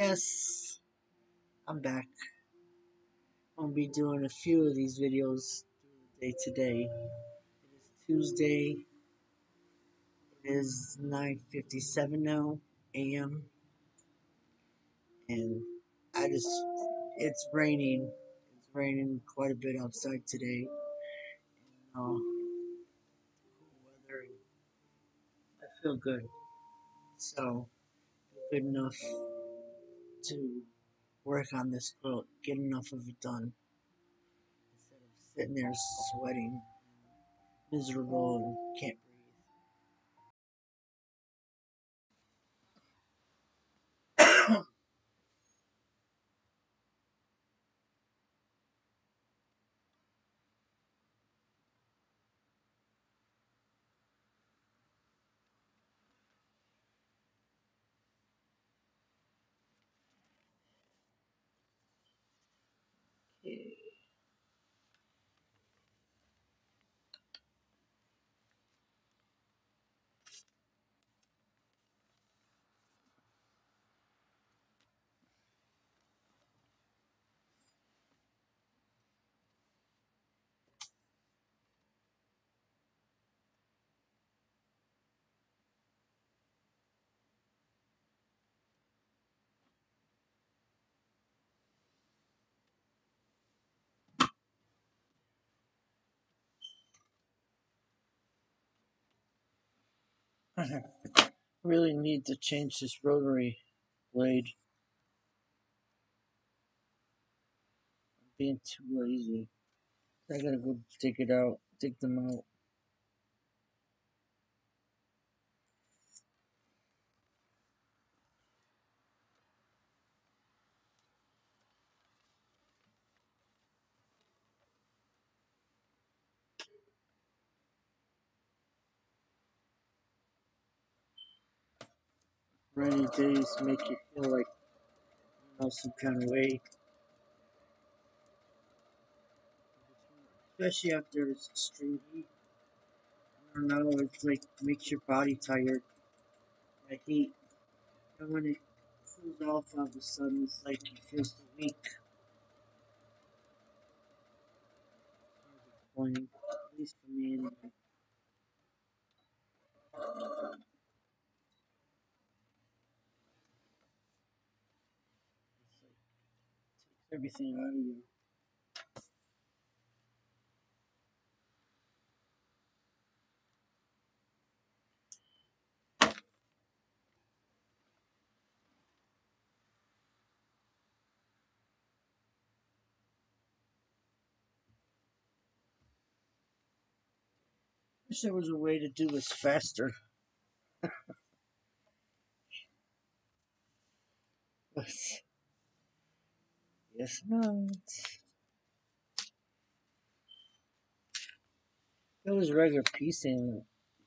Yes, I'm back. I'll be doing a few of these videos day today. It is Tuesday. It is 9:57 now a.m. and I it's raining. It's raining quite a bit outside today. Weather. I feel good. So good enough to work on this quilt. Get enough of it done instead of sitting there sweating, miserable, and can't breathe. I really need to change this rotary blade. I'm being too lazy. I gotta go dig them out. Rainy days make you feel like some kind of way, especially after it's extreme heat. I don't know, it's like makes your body tired. Like heat, and when it cools off all of a sudden, it's like you feel so weak. Disappointing, at least for me anyway. It's like takes everything out of you. Wish there was a way to do this faster. But yes, not. It was regular piecing.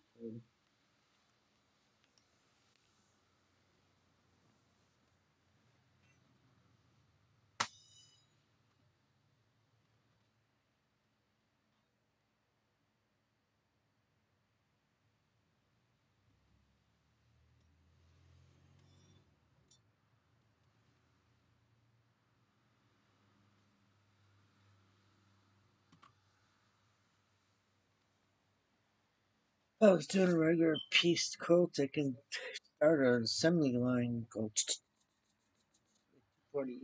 If I was doing a regular pieced quilt, I can start an assembly line. Go 40.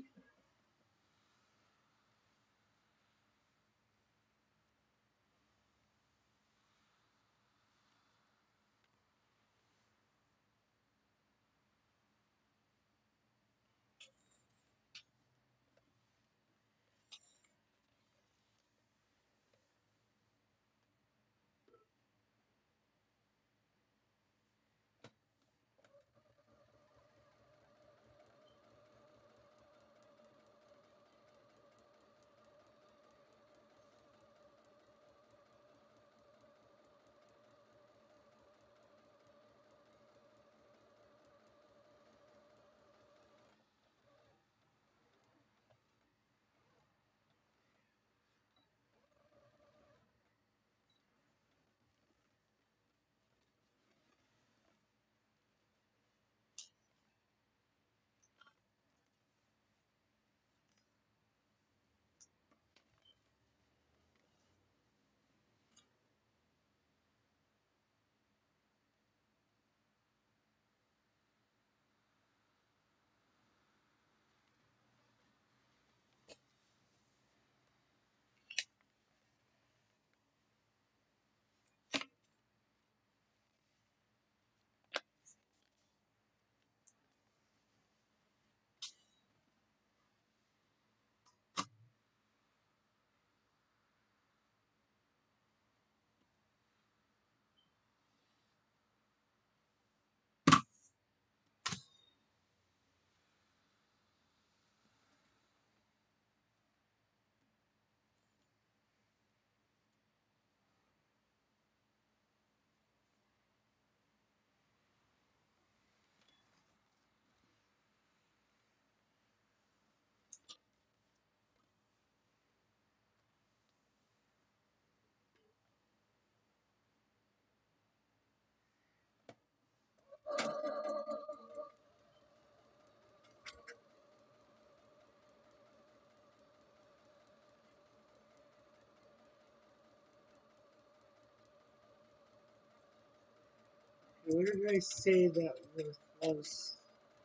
Where did I say that was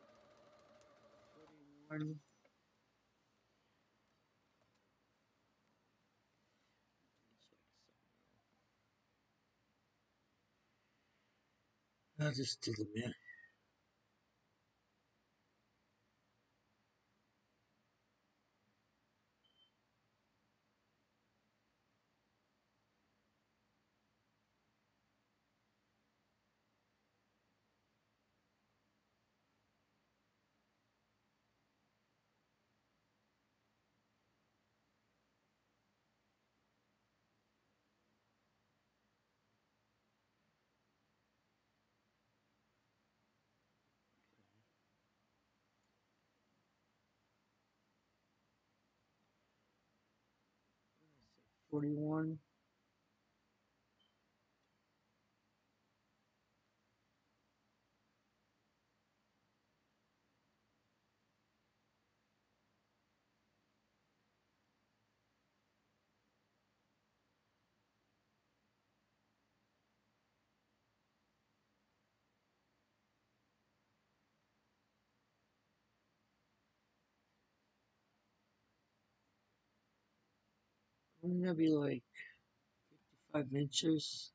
41? I'll just do the math. $41. Wouldn't that be like 5 inches?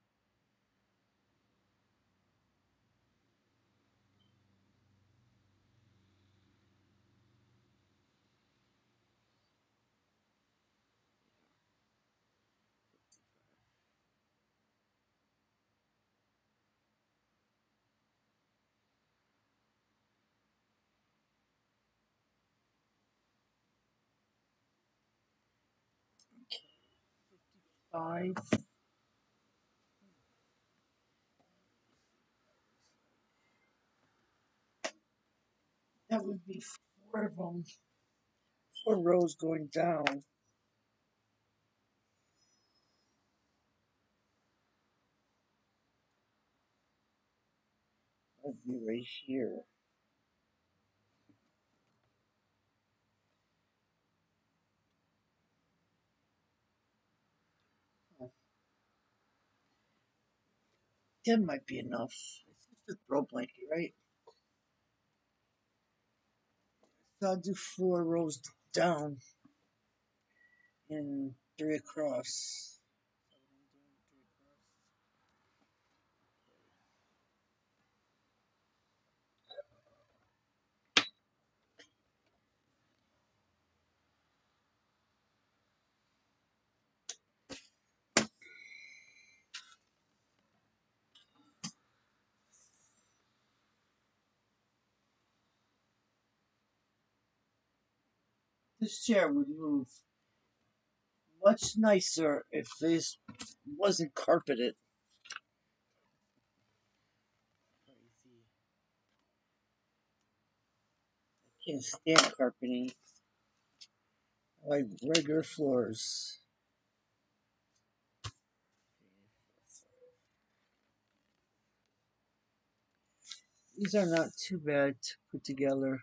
Five. That would be 4 of them. 4 rows going down. That'd be right here. That might be enough. It's just a throw blanket, right? So I'll do 4 rows down and 3 across. This chair would move much nicer if this wasn't carpeted. Can't stand carpeting. I like regular floors. These are not too bad to put together.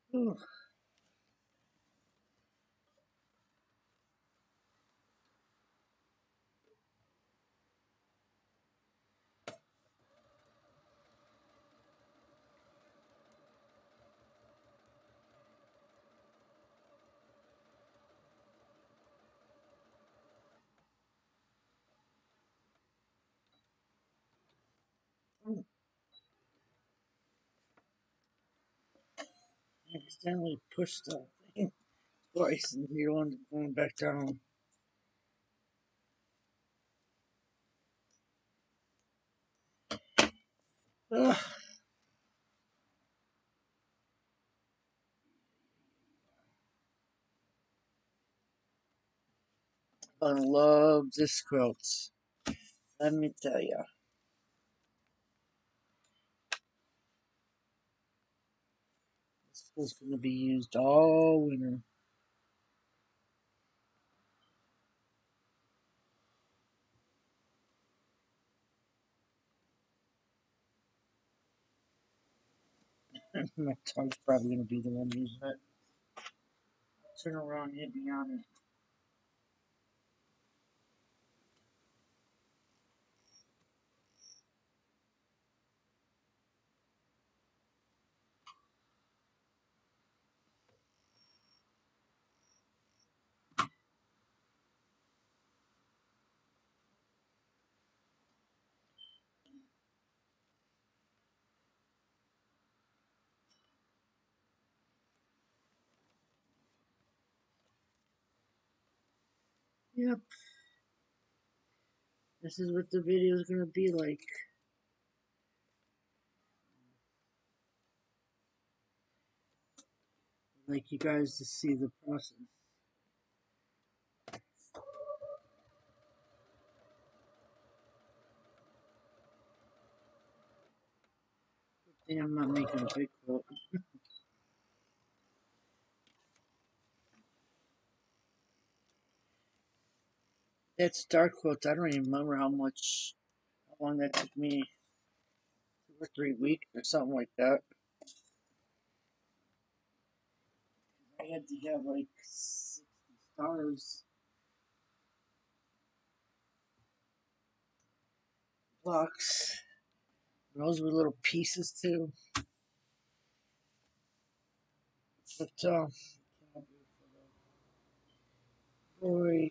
Ooh, I accidentally pushed the thing twice and you want going back down. Ugh, I love this quilt. Let me tell you. This quilt's going to be used all winter. My tongue's probably going to be the one using it. Turn around and hit me on it. Yep, this is what the video is going to be like. Like you guys to see the process. Damn, I'm not making a big quilt. That star quilt, I don't even remember how long that took me. 2 or 3 weeks or something like that. I had to have like 60 stars blocks. And those were little pieces too. But boy,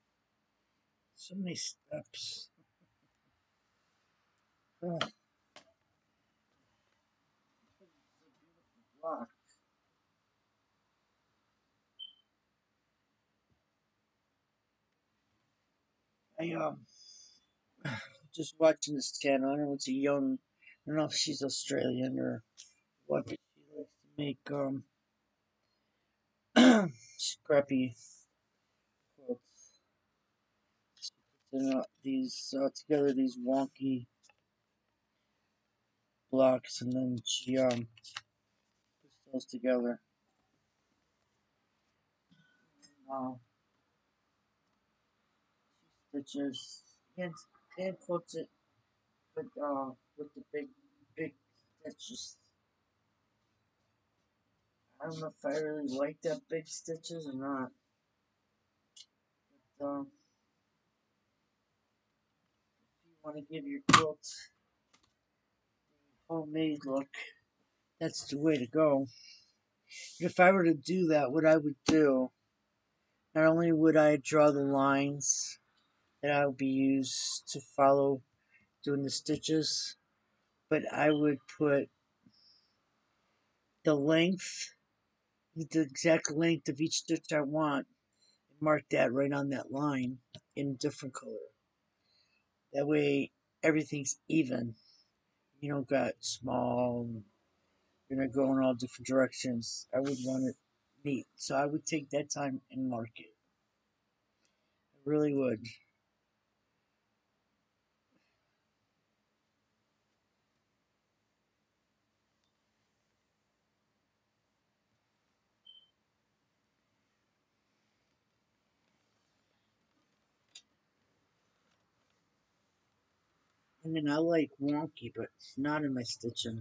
so many steps. Oh, I just watching this channel. I know it's a young. I don't know if she's Australian or what, but she likes to make scrappy quilts. She puts in, these together these wonky blocks, and then she puts those together. Uh, she stitches and quilts it with the big stitches. I don't know if I really like that big stitches or not. But if you want to give your quilt a homemade look, that's the way to go. If I were to do that, what I would do, not only would I draw the lines that I would be used to follow doing the stitches, but I would put the length, the exact length of each stitch I want, and mark that right on that line in a different color. That way, everything's even. You don't got small, you're not going all different directions. I would want it neat. So I would take that time and mark it. I really would. I mean, I like wonky, but not in my stitching.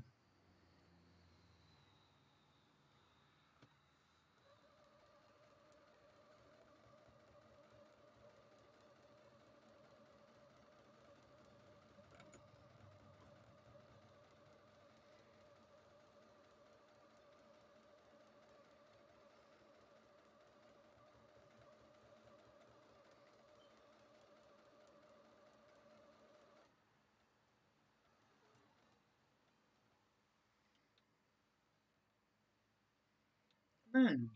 Man,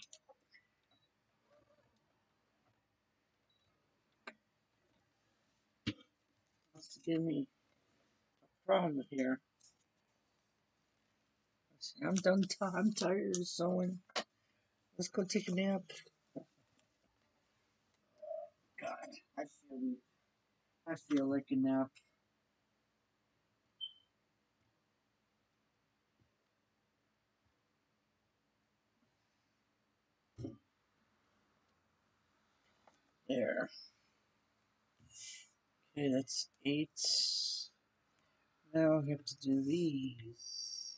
must give me a problem here. I'm done. I'm tired of sewing. Let's go take a nap. God, I feel. I feel like a nap. There. Okay, that's 8. Now I have to do these.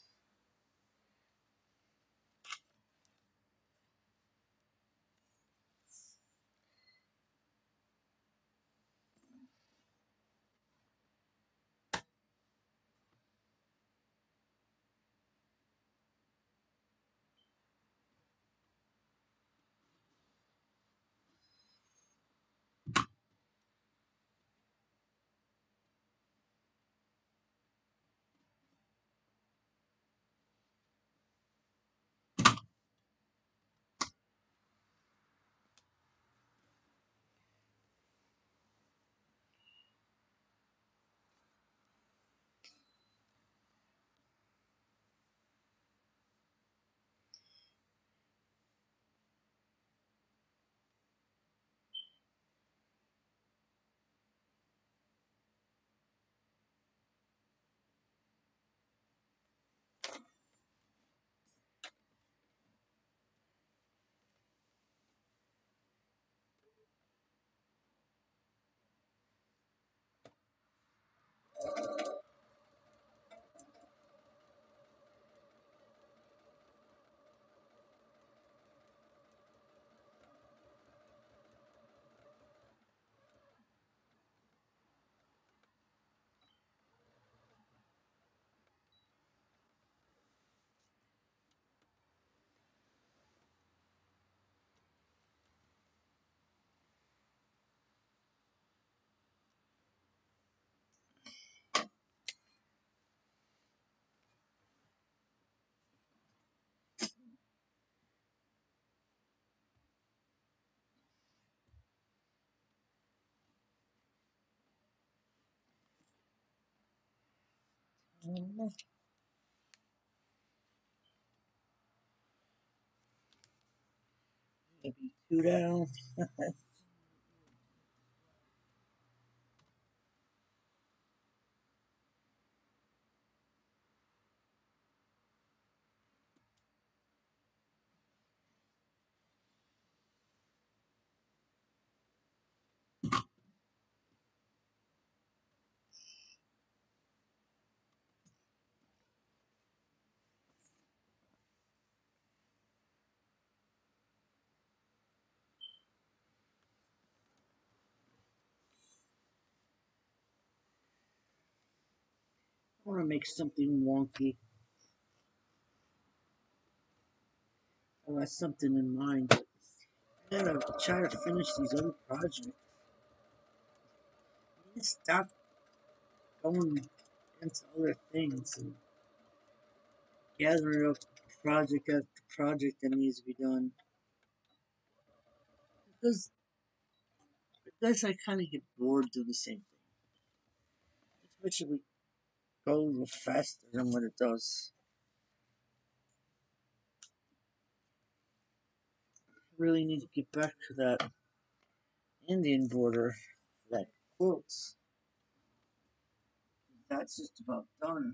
Maybe two down. I want to make something wonky. I got something in mind. But I gotta try to finish these other projects. I need to stop going into other things and gathering up project after project that needs to be done. Because I kind of get bored doing the same thing. Especially go a little faster than what it does. Really need to get back to that Indian border, that quilts. That's just about done.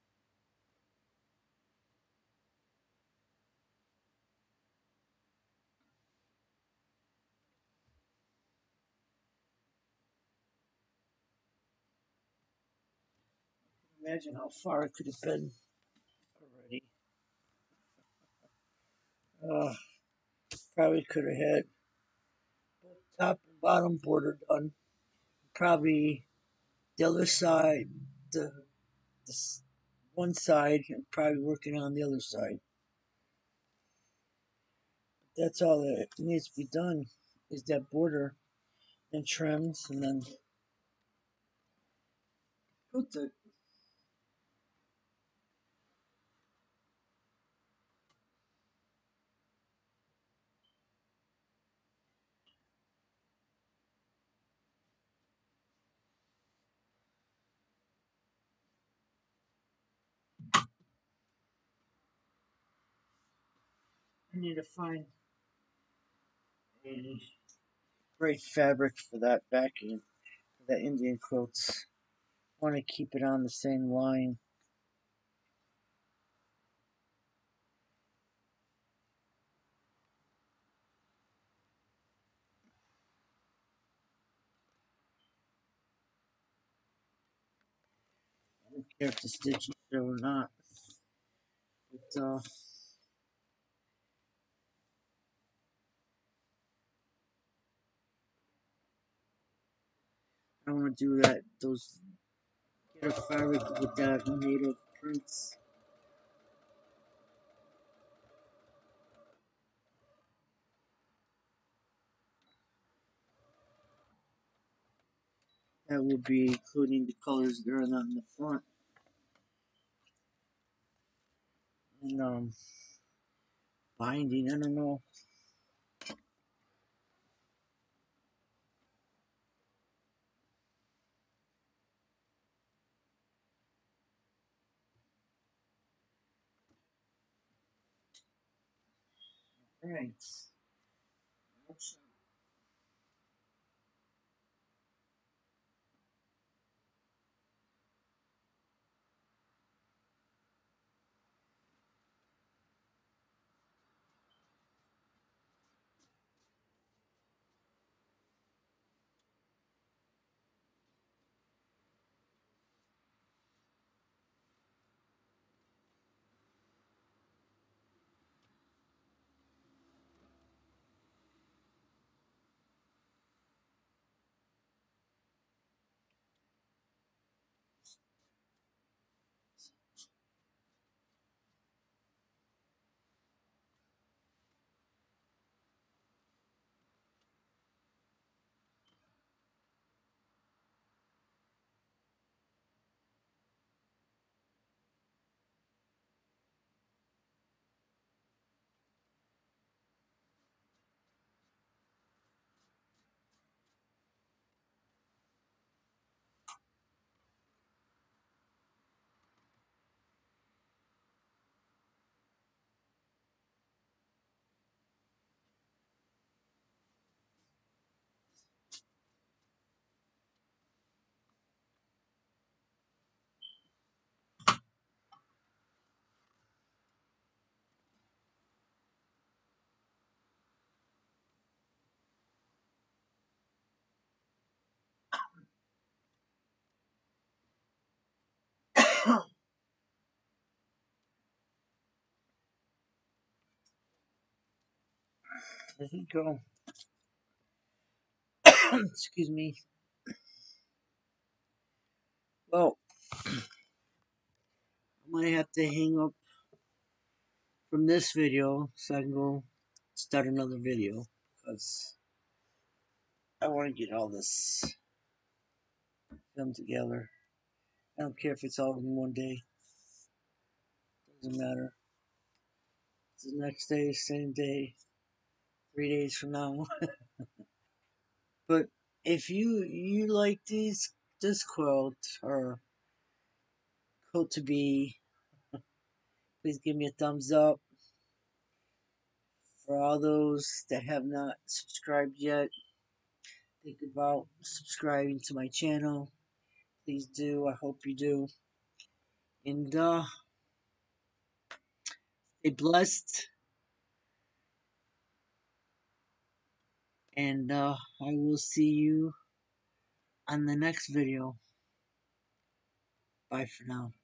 Imagine how far it could have been already. Uh, Probably could have had both top and bottom border done. Probably the other side, the, the one side, and probably working on the other side. That's all that needs to be done is that border and trims, and then put the. I need to find a great fabric for that backing, for that Indian quilts. I want to keep it on the same line. I don't care if the stitches show or not. But I want to do that. Those get a fabric with that native prints. That will be including the colors that are on the front. And binding. I don't know. Right. There you go. Excuse me. Well, I might have to hang up from this video so I can go start another video because I want to get all this film together. I don't care if it's all in one day. Doesn't matter. It's the next day, same day, 3 days from now. But if you like this quilt or quilt to be, please give me a thumbs up. For all those that have not subscribed yet, think about subscribing to my channel. Please do. I hope you do. And stay blessed. And I will see you on the next video. Bye for now.